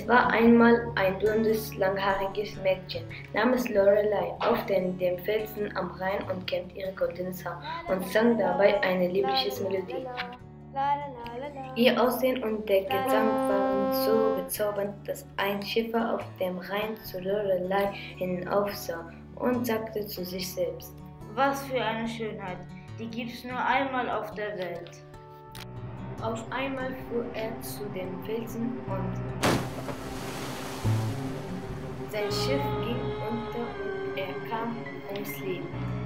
Es war einmal ein blondes, langhaariges Mädchen namens Loreley auf dem Felsen am Rhein und kämmte ihr goldenes Haar und sang dabei eine liebliche Melodie. Ihr Aussehen und der Gesang waren so bezaubernd, dass ein Schiffer auf dem Rhein zu Loreley hinaufsah und sagte zu sich selbst: Was für eine Schönheit, die gibt's nur einmal auf der Welt. Auf einmal fuhr er zu dem Felsen und sein Schiff ging unter und er kam ums Leben.